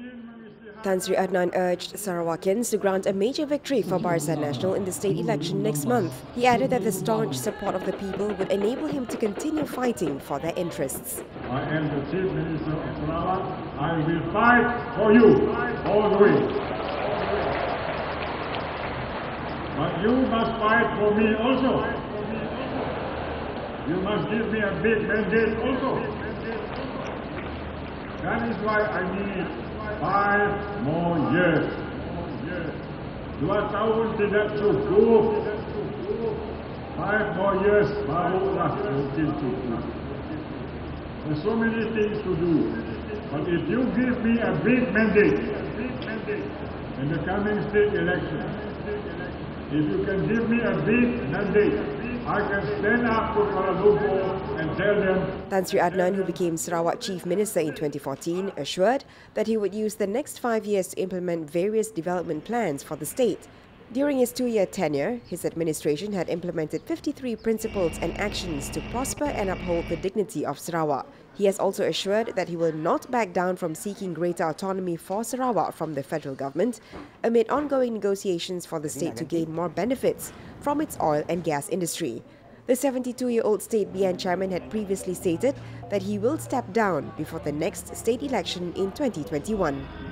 Tan Sri Adenan urged Sarawakians to grant a major victory for Barisan Nasional in the state election next month. He added that the staunch support of the people would enable him to continue fighting for their interests. I am the Chief Minister of Sarawak. I will fight for you all the way. But you must fight for me also. You must give me a big mandate also. That is why I need 5 more years. 2 tahun tidak cukup. 5 more years barulah mungkin cukup. There's so many things to do. But if you give me a big mandate in the coming state election, if you can give me a big mandate, I can stand up to Kuala Lumpur and tell them. Tan Sri Adenan, who became Sarawak Chief Minister in 2014, assured that he would use the next 5 years to implement various development plans for the state. During his 2-year tenure, his administration had implemented 53 principles and actions to prosper and uphold the dignity of Sarawak. He has also assured that he will not back down from seeking greater autonomy for Sarawak from the federal government amid ongoing negotiations for the state to gain more benefits from its oil and gas industry. The 72-year-old state BN chairman had previously stated that he will step down before the next state election in 2021.